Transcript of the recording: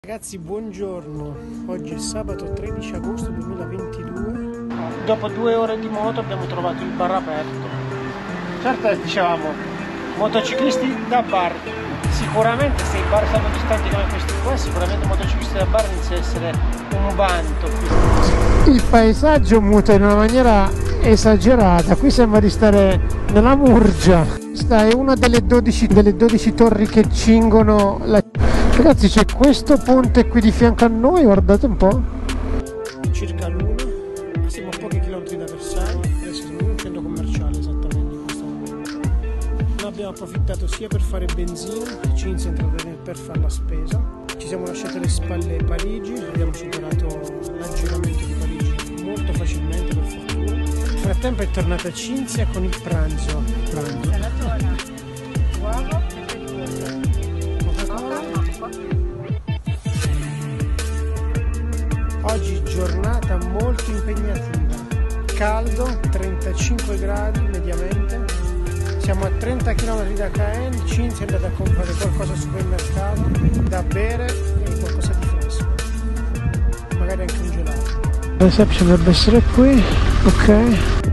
Ragazzi, buongiorno, oggi è sabato 13 agosto 2022. Dopo 2 ore di moto abbiamo trovato il bar aperto. Certo, dicevamo, motociclisti da bar. Sicuramente se i bar sono distanti come questi qua, sicuramente motociclisti da bar inizia a essere un vanto. Il paesaggio muta in una maniera esagerata, qui sembra di stare nella Murgia. Questa è una delle 12 torri che cingono la... Ragazzi, c'è questo ponte qui di fianco a noi, guardate un po'. Circa l'una, siamo a pochi chilometri da Versailles, adesso siamo in un centro commerciale esattamente in questo momento. Noi abbiamo approfittato sia per fare benzina, Cinzia è entrata per fare la spesa, ci siamo lasciati alle spalle Parigi, abbiamo superato l'aggiramento di Parigi molto facilmente per fortuna. Nel frattempo è tornata Cinzia con il pranzo. Uovo e pericollo. Oggi giornata molto impegnativa, caldo, 35 gradi mediamente, siamo a 30 km da Caen, Cinzia è andata a comprare qualcosa al supermercato da bere e qualcosa di fresco, magari anche un gelato. La reception dovrebbe essere qui, ok.